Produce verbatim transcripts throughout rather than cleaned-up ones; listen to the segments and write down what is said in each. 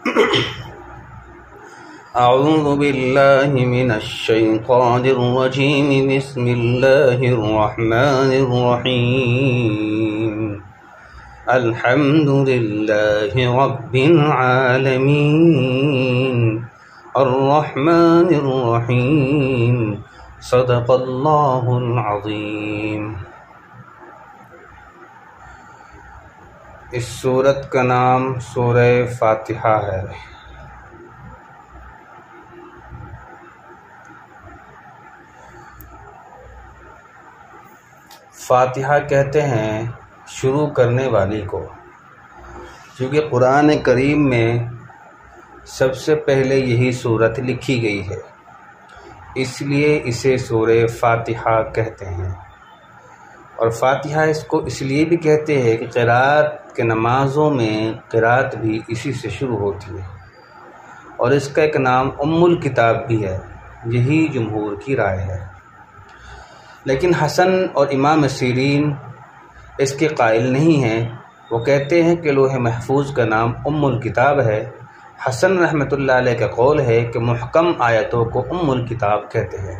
اعوذ باللہ من الشیطان الرجیم بسم اللہ الرحمن الرحیم الحمد للہ رب العالمین الرحمن الرحیم صدق اللہ العظیم۔ اس سورت کا نام سورہ فاتحہ ہے۔ فاتحہ کہتے ہیں شروع کرنے والی کو، کیونکہ قرآن کریم میں سب سے پہلے یہی سورت لکھی گئی ہے، اس لیے اسے سورہ فاتحہ کہتے ہیں۔ اور فاتحہ اس کو اس لیے بھی کہتے ہیں کہ قرات کے نمازوں میں قرات بھی اسی سے شروع ہوتی ہے، اور اس کا ایک نام ام الکتاب بھی ہے، یہی جمہور کی رائے ہے۔ لیکن حسن اور امام سیرین اس کے قائل نہیں ہیں، وہ کہتے ہیں کہ لوح محفوظ کا نام ام الکتاب ہے۔ حسن رحمۃ اللہ علیہ کا قول ہے کہ محکم آیتوں کو ام الکتاب کہتے ہیں۔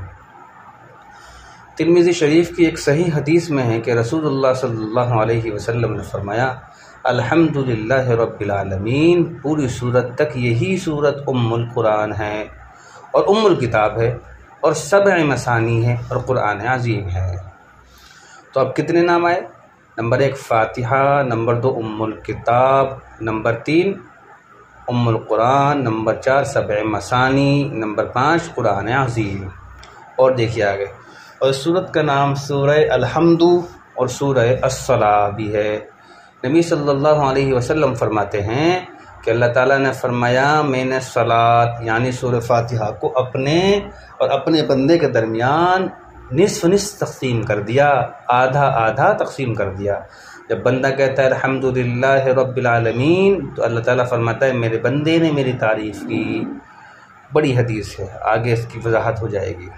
ترمذی شریف کی ایک صحیح حدیث میں ہے کہ رسول اللہ صلی اللہ علیہ وسلم نے فرمایا الحمد للہ رب العالمین، پوری سورت تک یہی سورت ام القرآن ہے اور ام الکتاب ہے، اور سبع مثانی ہے اور قرآن عظیم ہے۔ تو اب کتنے نام آئے؟ نمبر ایک فاتحہ، نمبر دو ام الکتاب، نمبر تین ام القرآن، نمبر چار سبع مثانی، نمبر پانچ قرآن عظیم۔ اور دیکھیے آگے، اور سورت کا نام سورہ الحمد اور سورہ الصلاۃ بھی ہے۔ نبی صلی اللہ علیہ وسلم فرماتے ہیں کہ اللہ تعالیٰ نے فرمایا میں نے صلاۃ یعنی سورہ فاتحہ کو اپنے اور اپنے بندے کے درمیان نصف نصف تقسیم کر دیا، آدھا آدھا تقسیم کر دیا۔ جب بندہ کہتا ہے الحمد للہ رب العالمین تو اللہ تعالیٰ فرماتا ہے میرے بندے نے میری تعریف کی۔ بڑی حدیث ہے، آگے اس کی وضاحت ہو جائے گی۔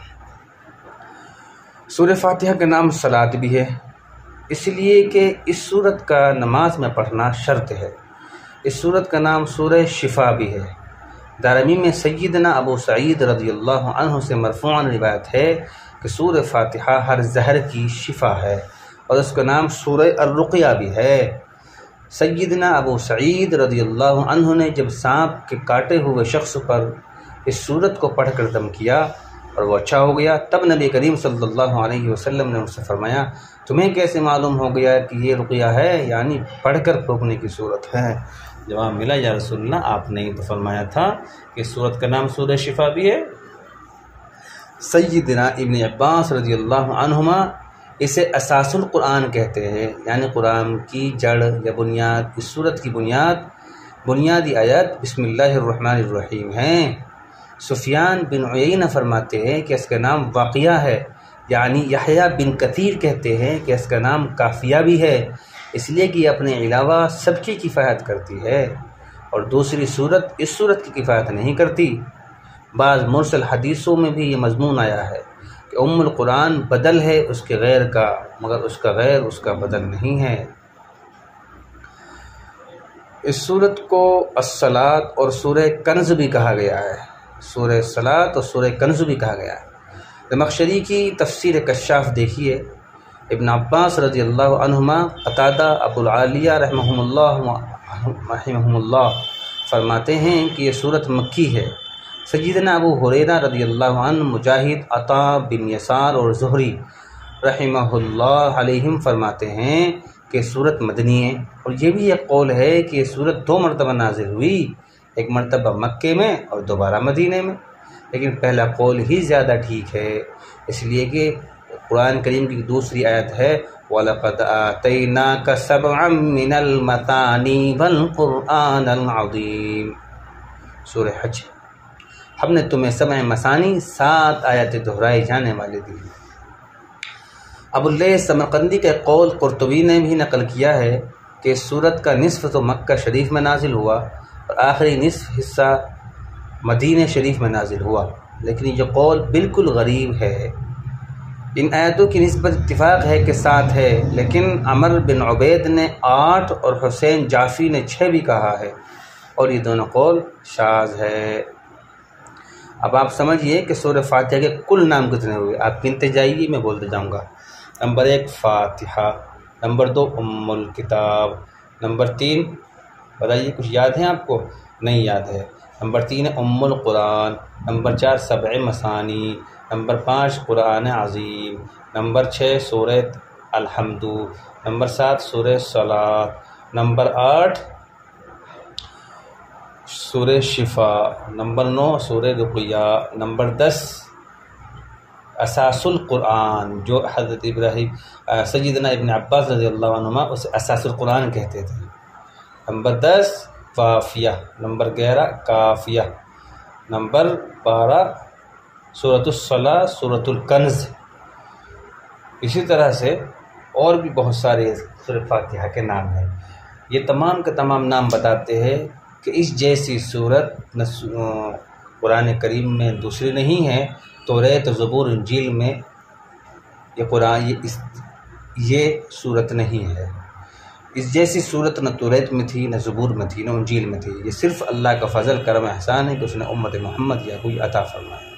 سورہ فاتحہ کا نام صلاۃ بھی ہے، اس لیے کہ اس سورت کا نماز میں پڑھنا شرط ہے۔ اس سورت کا نام سورہ شفا بھی ہے۔ دارمی میں سیدنا ابو سعید رضی اللہ عنہ سے مرفوعاً روایت ہے کہ سورہ فاتحہ ہر زہر کی شفا ہے، اور اس کا نام سورہ الرقیہ بھی ہے۔ سیدنا ابو سعید رضی اللہ عنہ نے جب سانپ کے کاٹے ہوئے شخص پر اس سورت کو پڑھ کر دم کیا اور وہ اچھا ہو گیا، تب نبی کریم صلی اللہ علیہ وسلم نے ان سے فرمایا تمہیں کیسے معلوم ہو گیا کہ یہ رقیہ ہے، یعنی پڑھ کر پھونکنے کی صورت ہے؟ جواب ملا یا رسول اللہ آپ نے تو فرمایا تھا کہ سورت کا نام سورہ شفا بھی ہے۔ سیدنا ابن عباس رضی اللہ عنہما اسے اساس القرآن کہتے ہیں، یعنی قرآن کی جڑ یا بنیاد۔ اس سورت کی بنیاد بنیادی آیت بسم اللہ الرحمن الرحیم ہیں۔ سفیان بن عیینہ فرماتے ہیں کہ اس کا نام واقعہ ہے، یعنی یحییٰ بن کثیر کہتے ہیں کہ اس کا نام کافیہ بھی ہے، اس لیے کہ یہ اپنے علاوہ سب کی کفایت کرتی ہے، اور دوسری صورت اس صورت کی کفایت نہیں کرتی۔ بعض مرسل حدیثوں میں بھی یہ مضمون آیا ہے کہ ام القرآن بدل ہے اس کے غیر کا، مگر اس کا غیر اس کا بدل نہیں ہے۔ اس صورت کو الصلاۃ اور سورہ کنز بھی کہا گیا ہے، سورہ الصلاۃ اور سورہ کنز بھی کہا گیا ہے۔ زمخشری کی تفسیر کشاف دیکھیے، ابن عباس رضی اللہ عنہما، قتادہ، ابو العالیہ رحمہم اللہ رحمہم اللہ فرماتے ہیں کہ یہ سورت مکی ہے۔ سیدنا ابو ہریرہ رضی اللہ عنہ، مجاہد، عطا بن یسار اور زہری رحمہ اللہ علیہم فرماتے ہیں کہ سورت مدنی ہے، اور یہ بھی ایک قول ہے کہ یہ سورت دو مرتبہ نازل ہوئی، ایک مرتبہ مکے میں اور دوبارہ مدینے میں، لیکن پہلا قول ہی زیادہ ٹھیک ہے، اس لیے کہ قرآن کریم کی دوسری آیت ہے وَلَقَدْ آتَيْنَاكَ سَبْعًا مِّنَ الْمَثَانِي وَالْقُرْآنَ الْعَظِيمِ، سورہ حج۔ ہم نے تمہیں سبع مثانی سات آیتیں دہرائی جانے والے دی۔ ابو اللیث سمرقندی کے قول قرطبی نے بھی نقل کیا ہے کہ سورت کا نصف تو مکہ شریف میں نازل ہوا اور آخری نصف حصہ مدینہ شریف میں نازل ہوا، لیکن یہ قول بالکل غریب ہے۔ ان آیتوں کی نسبت اتفاق ہے کہ سات ہے، لیکن عمر بن عبید نے آٹھ اور حسین جعفی نے چھ بھی کہا ہے۔ اور یہ دونوں قول شاذ ہے۔ اب آپ سمجھیے کہ سورہ فاتحہ کے کل نام کتنے ہوئے، آپ گنتے جائیے، میں بولتے جاؤں گا۔ نمبر ایک فاتحہ، نمبر دو ام الکتاب، نمبر تین بتائیے کچھ یاد ہیں آپ کو؟ نہیں یاد ہے۔ نمبر تین ہے ام القرآن، نمبر چار سبع مثانی، نمبر پانچ قرآن عظیم، نمبر چھ سورہ الحمد، نمبر سات سورہ صلاۃ، نمبر آٹھ سورہ شفا، نمبر نو سورہ رقیہ، نمبر دس اساس القرآن، جو حضرت ابراہیم سیدنا ابن عباس رضی اللہ عنہما اسے اساس القرآن کہتے تھے۔ نمبر دس وافیہ، نمبر گیارہ کافیہ، نمبر بارہ سورۃ الصلاۃ، سورۃ الکنز۔ اسی طرح سے اور بھی بہت سارے سورہ فاتحہ کے نام ہیں۔ یہ تمام کے تمام نام بتاتے ہیں کہ اس جیسی صورت قرآن کریم میں دوسری نہیں ہے۔ توریت، زبور، انجیل میں یہ قرآن یہ اس یہ صورت نہیں ہے۔ اس جیسی صورت نہ توریت میں تھی، نہ زبور میں تھی، نہ انجیل میں تھی۔ یہ صرف اللہ کا فضل، کرم، احسان ہے کہ اس نے امت محمد یا کوئی عطا فرمایا۔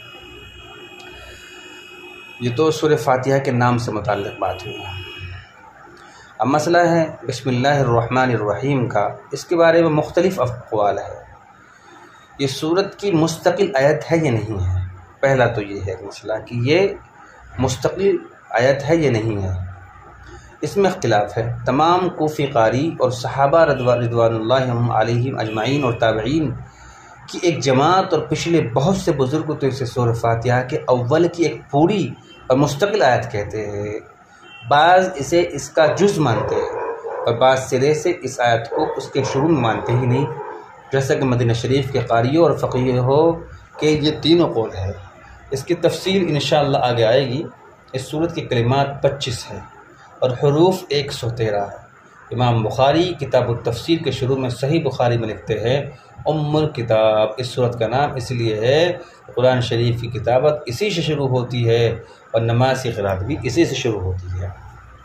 یہ تو سورہ فاتحہ کے نام سے متعلق بات ہوئی۔ اب مسئلہ ہے بسم اللہ الرحمن الرحیم کا، اس کے بارے میں مختلف اقوال ہے۔ یہ سورت کی مستقل آیت ہے یا نہیں ہے؟ پہلا تو یہ ہے مسئلہ کہ یہ مستقل آیت ہے یا نہیں ہے، اس میں اختلاف ہے۔ تمام کوفی قاری اور صحابہ رضوان اللہ علیہم اجمعین اور تابعین کی ایک جماعت اور پچھلے بہت سے بزرگ تو اسے سورہ فاتحہ کے اول کی ایک پوری اور مستقل آیت کہتے ہیں۔ بعض اسے اس کا جز مانتے ہیں اور بعض سرے سے اس آیت کو اس کے شروع میں مانتے ہی نہیں، جیسا کہ مدینہ شریف کے قاریوں اور فقیہ ہو کہ یہ تینوں قول ہے۔ اس کی تفصیل انشاءاللہ آگے آئے گی۔ اس سورت کی کلمات پچیس ہیں اور حروف ایک سو تیرہ ہے۔ امام بخاری کتاب التفسیر کے شروع میں صحیح بخاری میں لکھتے ہیں ام الکتاب۔ اس سورت کا نام اس لیے ہے قرآن شریف کی کتابت اسی سے شروع ہوتی ہے اور نماز کی قرات بھی اسی سے شروع ہوتی ہے۔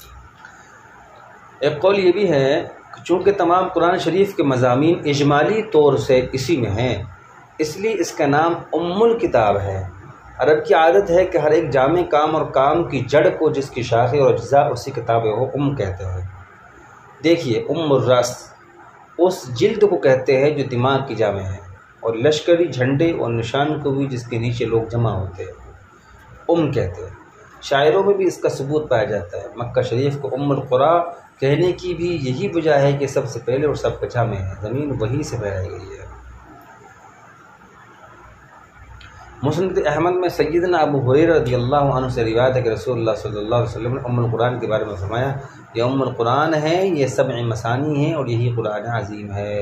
ایک قول یہ بھی ہے کہ چونکہ تمام قرآن شریف کے مضامین اجمالی طور سے اسی میں ہیں، اس لیے اس کا نام ام الکتاب ہے۔ عرب کی عادت ہے کہ ہر ایک جامع کام اور کام کی جڑ کو جس کی شاخیں اور اجزاء اسی کتاب ہو ام کہتے ہیں۔ دیکھیے ام الرس اس جلد کو کہتے ہیں جو دماغ کی جامع ہے، اور لشکری جھنڈے اور نشان کو بھی جس کے نیچے لوگ جمع ہوتے ہیں ام کہتے ہیں۔ شاعروں میں بھی اس کا ثبوت پایا جاتا ہے۔ مکہ شریف کو ام القریٰ کہنے کی بھی یہی وجہ ہے کہ سب سے پہلے اور سب کا جامع ہے، زمین وہی سے پھیلائی گئی ہے۔ مسند احمد میں سیدنا ابو ہریرہ رضی اللہ عنہ سے روایت ہے کہ رسول اللہ صلی اللہ علیہ وسلم نے ام القرآن کے بارے میں فرمایا، یہ ام القرآن ہے، یہ سبع مثانی ہے اور یہی قرآن عظیم ہے۔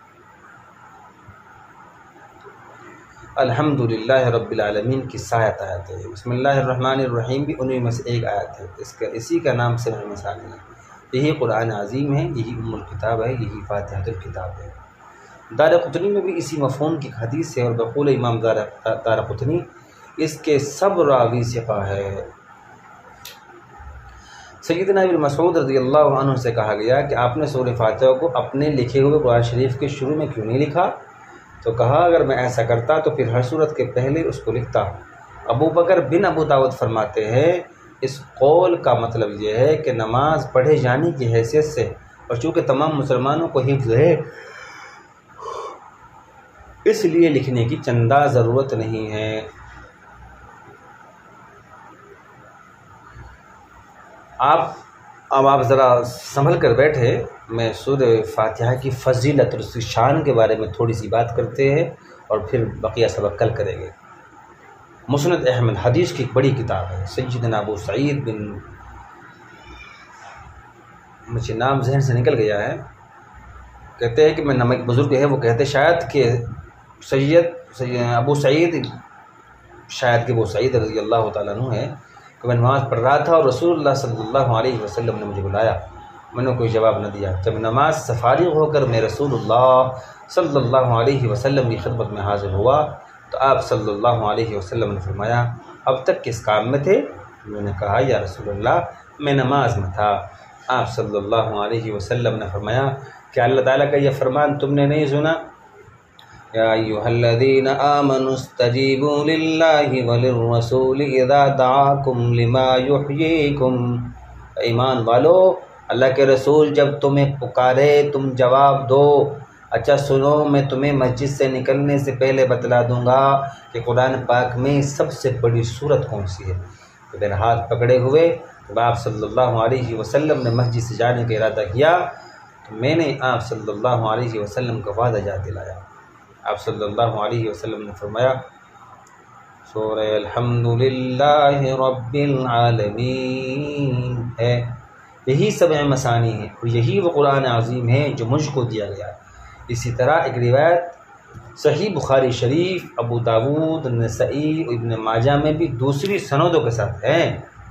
الحمدللہ رب العالمین کی سات آیت ہے۔ بسم اللہ الرحمن الرحیم بھی انہی میں سے ایک آیت ہے، اس کا اسی کا نام سبع مثانی ہے۔ یہی قرآن عظیم ہے، یہی ام الکتاب ہے، یہی فاتحۃ الکتاب ہے۔ دارقطنی میں بھی اسی مفہوم کی حدیث ہے اور بقول امام دارقطنی اس کے سب راوی ثقہ ہے۔ سیدنا ابن مسعود رضی اللہ عنہ سے کہا گیا کہ آپ نے سورہ فاتحہ کو اپنے لکھے ہوئے قرآن شریف کے شروع میں کیوں نہیں لکھا؟ تو کہا اگر میں ایسا کرتا تو پھر ہر سورت کے پہلے اس کو لکھتا۔ ابو بکر بن ابو داود فرماتے ہیں اس قول کا مطلب یہ ہے کہ نماز پڑھے جانے کی حیثیت سے اور چونکہ تمام مسلمانوں کو حفظ ہے اس لیے لکھنے کی چندہ ضرورت نہیں ہے۔ آپ اب آپ ذرا سنبھل کر بیٹھے، میں سورہ فاتحہ کی فضیلت اور اس کی شان کے بارے میں تھوڑی سی بات کرتے ہیں اور پھر بقیہ سبق کل کریں گے۔ مسند احمد حدیث کی ایک بڑی کتاب ہے۔ سیدنا ابو سعید بن مجھے نام ذہن سے نکل گیا ہے، کہتے ہیں کہ میں نمک بزرگ ہے وہ کہتے شاید کہ سید ابو سعید شاید کہ وہ سعید رضی اللہ تعالیٰ عنہ ہے کہ میں نماز پڑھ رہا تھا اور رسول اللہ صلی اللہ علیہ وسلم نے مجھے بلایا، میں نے کوئی جواب نہ دیا۔ جب نماز سے فارغ ہو کر میں رسول اللہ صلی اللہ علیہ وسلم کی خدمت میں حاضر ہوا تو آپ صلی اللہ علیہ وسلم نے فرمایا اب تک کس کام میں تھے؟ میں نے کہا یا رسول اللہ میں نماز میں تھا۔ آپ صلی اللہ علیہ وسلم نے فرمایا کہ اللہ تعالیٰ کا یہ فرمان تم نے نہیں سنا؟ یا ایھا الذین آمنوا استجیبوا للہ وللرسول اذا دعاکم لما یحییکم، ایمان والو اللہ کے رسول جب تمہیں پکارے تم جواب دو۔ اچھا سنو، میں تمہیں مسجد سے نکلنے سے پہلے بتلا دوں گا کہ قرآن پاک میں سب سے بڑی سورت کون سی ہے۔ تو میرا ہاتھ پکڑے ہوئے جب آپ صلی اللہ علیہ وسلم نے مسجد سے جانے کا ارادہ کیا تو میں نے آپ صلی اللہ علیہ وسلم کا وعدہ یاد دلایا۔ آپ صلی اللہ علیہ وسلم نے فرمایا سورہ الحمدللہ رب العالمین ہے، یہی سبع مثانی ہے اور یہی وہ قرآن عظیم ہے جو مجھ کو دیا گیا ہے۔ اسی طرح ایک روایت صحیح بخاری شریف، ابو داود، نسائی، ابن ماجہ میں بھی دوسری سندوں کے ساتھ ہے۔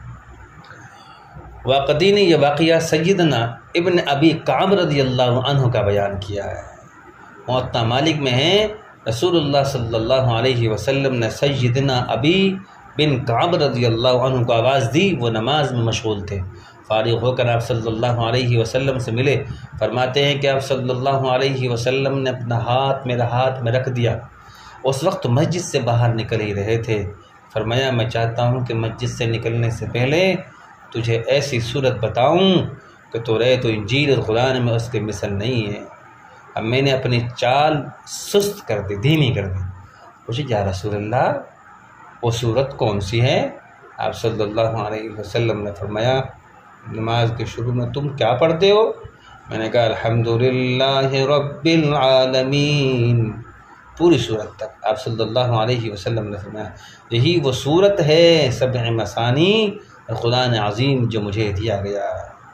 واقعی نے یہ واقعہ سیدنا ابن ابی کعب رضی اللہ عنہ کا بیان کیا ہے۔ موطا مالک میں ہے رسول اللہ صلی اللہ علیہ وسلم نے سیدنا ابی بن کعب رضی اللہ عنہ کو آواز دی، وہ نماز میں مشغول تھے۔ فارغ ہو کر آپ صلی اللہ علیہ وسلم سے ملے، فرماتے ہیں کہ آپ صلی اللہ علیہ وسلم نے اپنا ہاتھ میرا ہاتھ میں رکھ دیا۔ اس وقت مسجد سے باہر نکل ہی رہے تھے۔ فرمایا میں چاہتا ہوں کہ مسجد سے نکلنے سے پہلے تجھے ایسی صورت بتاؤں کہ توریت و انجیل اور قرآن میں اس کے مثل نہیں ہے۔ اب میں نے اپنی چال سست کر دی، دھیمی کر دی۔ پوچھے یا رسول اللہ وہ صورت کون سی ہے؟ آپ صلی اللہ علیہ وسلم نے فرمایا نماز کے شروع میں تم کیا پڑھتے ہو؟ میں نے کہا الحمدللہ رب العالمین، پوری صورت تک۔ آپ صلی اللہ علیہ وسلم نے فرمایا یہی وہ صورت ہے سبع مثانی قرآن عظیم جو مجھے دیا گیا۔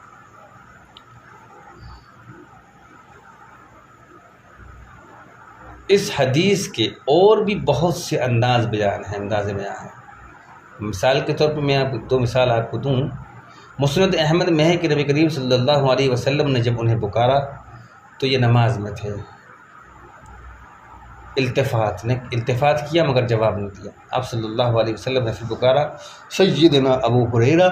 اس حدیث کے اور بھی بہت سے انداز بیان ہیں، انداز بیان ہیں۔ مثال کے طور پر میں آپ دو مثال آپ کو دوں۔ مسند احمد میں ہے کہ نبی کریم صلی اللہ علیہ وسلم نے جب انہیں پکارا تو یہ نماز میں تھے، التفات نے التفات کیا مگر جواب نہیں دیا۔ آپ صلی اللہ علیہ وسلم نے پھر پکارا سیدنا ابو ہریرہ،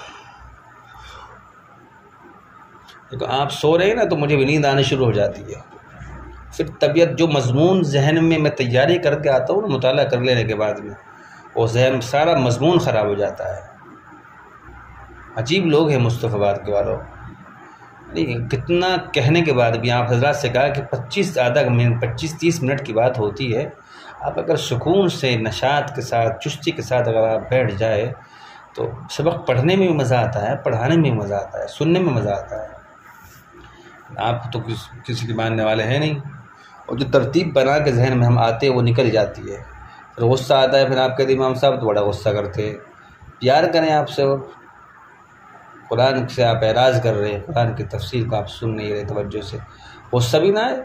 تو آپ سو رہے ہیں نا تو مجھے بھی نیند آنے شروع ہو جاتی ہے۔ پھر طبیعت جو مضمون ذہن میں میں تیاری کر کے آتا ہوں نا مطالعہ کر لینے کے بعد میں، وہ ذہن سارا مضمون خراب ہو جاتا ہے۔ عجیب لوگ ہیں مصطفیٰ باد کے والوں، کتنا کہنے کے بعد بھی آپ حضرات سے کہا کہ پچیس آدھا منٹ پچیس تیس منٹ کی بات ہوتی ہے، آپ اگر سکون سے نشاط کے ساتھ چستی کے ساتھ اگر آپ بیٹھ جائے تو سبق پڑھنے میں بھی مزہ آتا ہے، پڑھانے میں بھی مزہ آتا ہے، سننے میں مزہ آتا ہے۔ آپ تو کس کسی کے ماننے والے ہیں نہیں، اور جو ترتیب بنا کے ذہن میں ہم آتے ہیں وہ نکل جاتی ہے۔ پھر غصہ آتا ہے، پھر آپ کہتے امام صاحب تو بڑا غصہ کرتے ہیں۔ پیار کریں آپ سے، اور قرآن سے آپ اعراض کر رہے ہیں، قرآن کی تفسیر کو آپ سن نہیں رہے توجہ سے، غصہ بھی نہ آئے۔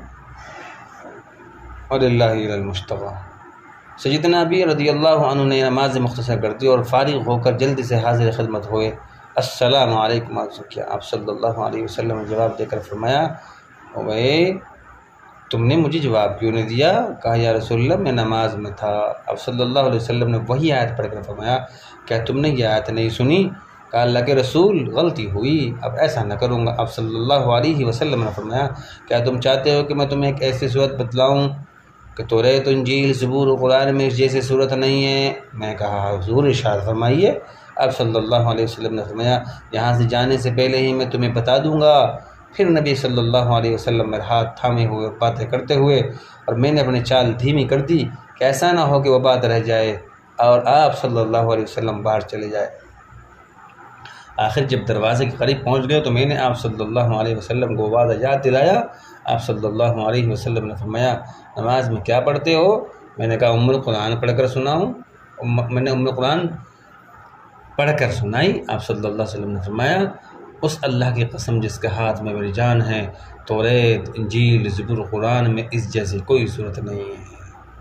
اور اللہ المصطفیٰ سیدنا ابی رضی اللہ عنہ نے نماز مختصر کر دی اور فارغ ہو کر جلدی سے حاضر خدمت ہوئے۔ السلام علیکم عرض کیا۔ آپ صلی اللہ علیہ وسلم نے جواب دے کر فرمایا اوے تم نے مجھے جواب کیوں نہیں دیا؟ کہا یا رسول اللہ میں نماز میں تھا۔ اب صلی اللہ علیہ وسلم نے وہی آیت پڑھ کر فرمایا کیا تم نے یہ آیت نہیں سنی؟ کہا اللہ کے رسول غلطی ہوئی، اب ایسا نہ کروں گا۔ اب صلی اللہ علیہ وسلم نے فرمایا کیا تم چاہتے ہو کہ میں تمہیں ایک ایسی صورت بتلاؤں کہ توریت و انجیل زبور و قرآن میں اس جیسی صورت نہیں ہے؟ میں کہا حضور ارشاد فرمائیے۔ اب صلی اللہ علیہ وسلم نے فرمایا یہاں سے جانے سے پہلے ہی میں تمہیں بتا دوں گا۔ پھر نبی صلی اللہ علیہ وسلم میرے ہاتھ تھامے ہوئے اور باتیں کرتے ہوئے، اور میں نے اپنی چال دھیمی کر دی کہ ایسا نہ ہو کہ وہ بات رہ جائے اور آپ صلی اللہ علیہ وسلم باہر چلے جائے۔ آخر جب دروازے کے قریب پہنچ گئے تو میں نے آپ صلی اللہ علیہ وسلم کو وعدہ یاد دلایا۔ آپ صلی اللہ علیہ وسلم نے فرمایا نماز میں کیا پڑھتے ہو؟ میں نے کہا ام القرآن پڑھ کر سناؤں۔ میں نے ام القرآن پڑھ کر سنائی۔ آپ صلی اللہ علیہ وسلم نے فرمایا اس اللہ کی قسم جس کے ہاتھ میں میری جان ہے، توریت انجیل زبور قرآن میں اس جیسی کوئی صورت نہیں ہے۔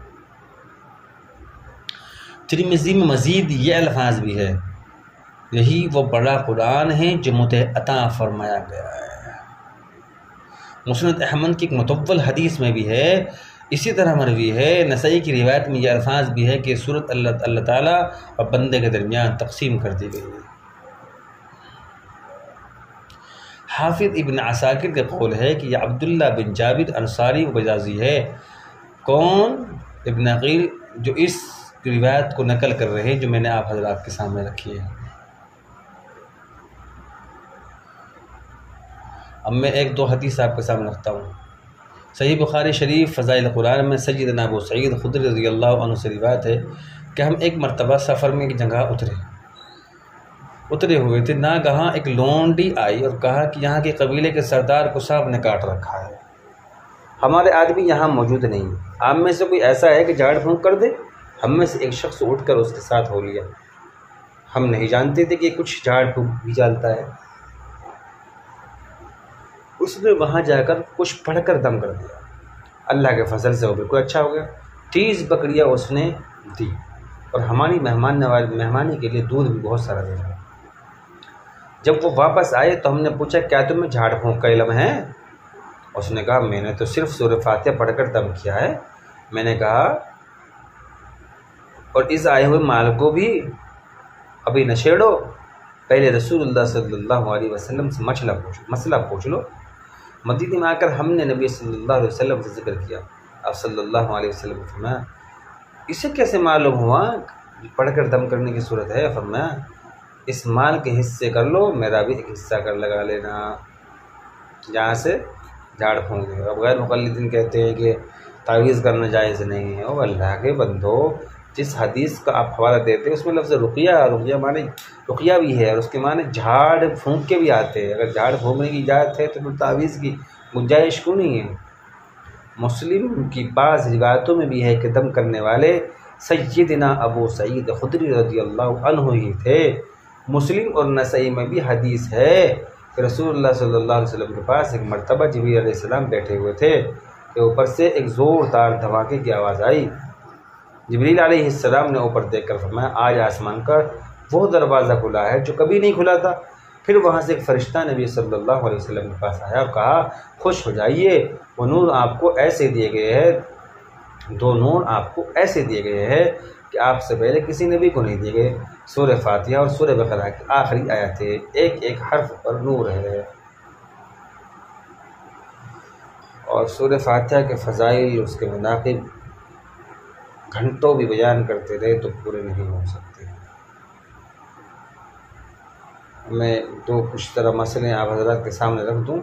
ترمذی میں مزید یہ الفاظ بھی ہے یہی وہ بڑا قرآن ہے جو مجھے عطا فرمایا گیا ہے۔ مسند احمد کی ایک مطول حدیث میں بھی ہے، اسی طرح مروی ہے، نسائی کی روایت میں یہ الفاظ بھی ہے کہ سورت اللہ اللہ تعالیٰ اور بندے کے درمیان تقسیم کر دی گئی ہے۔ حافظ ابن عساکر کا قول ہے کہ یہ عبداللہ بن جابر انصاری و بجازی ہے، کون؟ ابن عقیل، جو اس روایت کو نقل کر رہے ہیں جو میں نے آپ حضرات کے سامنے رکھی ہے۔ اب میں ایک دو حدیث آپ کے سامنے رکھتا ہوں۔ صحیح بخاری شریف فضائل قرآن میں سیدنا ابو سعید خدری رضی اللہ عنہ سے روایت ہے کہ ہم ایک مرتبہ سفر میں ایک جگہ اترے اترے ہوئے تھے، ناگہاں ایک لونڈی آئی اور کہا کہ یہاں کے قبیلے کے سردار کو صاحب نے کاٹ رکھا ہے، ہمارے آدمی یہاں موجود نہیں، آپ میں سے کوئی ایسا ہے کہ جھاڑ پھونک کر دے؟ ہم میں سے ایک شخص اٹھ کر اس کے ساتھ ہو لیا، ہم نہیں جانتے تھے کہ کچھ جھاڑ پھونک بھی جانتا ہے۔ اس نے وہاں جا کر کچھ پڑھ کر دم کر دیا، اللہ کے فضل سے وہ بالکل اچھا ہو گیا۔ تیس بکریاں اس نے دی اور ہماری مہمان نواز مہمانی کے لیے دودھ بھی بہت سارا دیا۔ جب وہ واپس آئے تو ہم نے پوچھا کیا تمہیں جھاڑ پھونک کا علم ہے؟ اس نے کہا میں نے تو صرف سورہ فاتحہ پڑھ کر دم کیا ہے۔ میں نے کہا اور اس آئے ہوئے مال کو بھی ابھی نہ چھیڑو، پہلے رسول اللہ صلی اللہ علیہ وسلم سے مسئلہ پوچھو مسئلہ پوچھ لو۔ مدینے میں آ کر ہم نے نبی صلی اللہ علیہ وسلم سے ذکر کیا، آپ صلی اللہ علیہ وسلم نے فرمایا اسے کیسے معلوم ہوا پڑھ کر دم کرنے کی صورت ہے؟ فرمایا اس مال کے حصے کر لو، میرا بھی ایک حصہ کر لگا لینا، جہاں سے جھاڑ پھونک دے۔ اب غیر مقلدین کہتے ہیں کہ تعویذ کرنا جائز نہیں ہے۔ او اللہ کے بندو، جس حدیث کا آپ حوالہ دیتے ہیں اس میں لفظ رقیہ رقیہ معنی رقیہ بھی ہے اور اس کے معنی جھاڑ پھونک کے بھی آتے ہیں۔ اگر جھاڑ پھونکنے کی اجازت ہے تو پھر تعویذ کی گنجائش کیوں نہیں ہے؟ مسلم کی بعض روایتوں میں بھی ہے کہ دم کرنے والے سیدنا ابو سعید خدری رضی اللہ عنہ ہی تھے۔ مسلم اور نسائی میں بھی حدیث ہے کہ رسول اللہ صلی اللہ علیہ وسلم کے پاس ایک مرتبہ جبریل علیہ السلام بیٹھے ہوئے تھے کہ اوپر سے ایک زوردار دھماکے کی آواز آئی۔ جبریل علیہ السلام نے اوپر دیکھ کر فرمایا آج آسمان کا وہ دروازہ کھلا ہے جو کبھی نہیں کھلا تھا۔ پھر وہاں سے ایک فرشتہ نبی صلی اللہ علیہ وسلم کے پاس آیا اور کہا خوش ہو جائیے، وہ نور آپ کو ایسے دیے گئے ہیں، دو نور آپ کو ایسے دیے گئے ہیں کہ آپ سے پہلے کسی نبی کو نہیں دیے گئے۔ سورہ فاتحہ اور سورہ بقرہ کی آخری آیتیں، ایک ایک حرف پر نور ہے۔ اور سورہ فاتحہ کے فضائل، اس کے مناقب گھنٹوں بھی بیان کرتے رہے تو پورے نہیں ہو سکتے۔ میں دو کچھ طرح مسئلے آپ حضرات کے سامنے رکھ دوں۔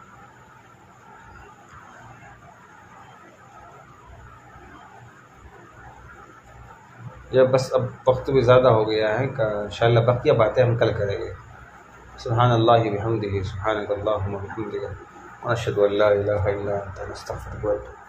یا بس اب وقت بھی زیادہ ہو گیا ہے کہ انشاءاللہ بقیہ باتیں ہم کل کریں گے۔ سبحان اللہ بحمدہ، سبحانک اللہم وبحمدک، ونشہد ان لا الہ الا انت، نستغفرک و نتوب الیک۔